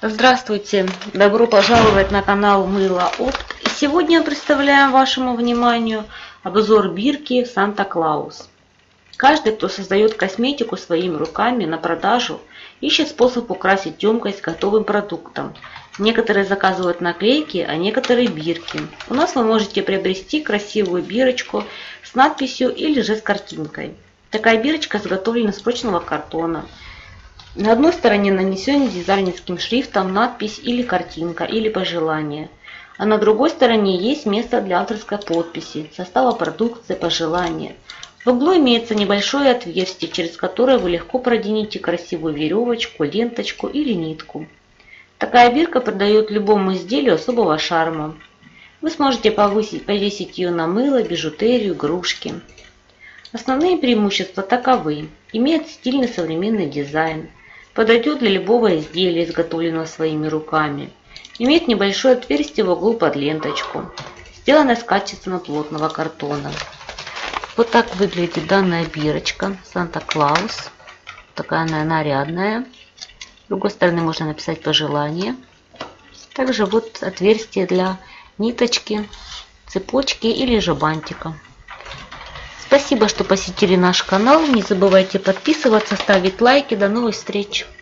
Здравствуйте! Добро пожаловать на канал Мыло Опт. И сегодня представляем вашему вниманию обзор бирки Санта-Клаус. Каждый, кто создает косметику своими руками на продажу, ищет способ украсить емкость готовым продуктом. Некоторые заказывают наклейки, а некоторые бирки. У нас вы можете приобрести красивую бирочку с надписью или же с картинкой. Такая бирочка изготовлена из прочного картона. На одной стороне нанесен дизайнерским шрифтом надпись или картинка, или пожелание. А на другой стороне есть место для авторской подписи, состава продукции, пожелания. В углу имеется небольшое отверстие, через которое вы легко проденете красивую веревочку, ленточку или нитку. Такая бирка придает любому изделию особого шарма. Вы сможете повесить ее на мыло, бижутерию, игрушки. Основные преимущества таковы. Имеет стильный современный дизайн. Подойдет для любого изделия, изготовленного своими руками. Имеет небольшое отверстие в углу под ленточку. Сделано из качественно плотного картона. Вот так выглядит данная бирочка Санта-Клаус. Такая она нарядная. С другой стороны можно написать пожелание. Также вот отверстие для ниточки, цепочки или же бантика. Спасибо, что посетили наш канал. Не забывайте подписываться, ставить лайки. До новых встреч!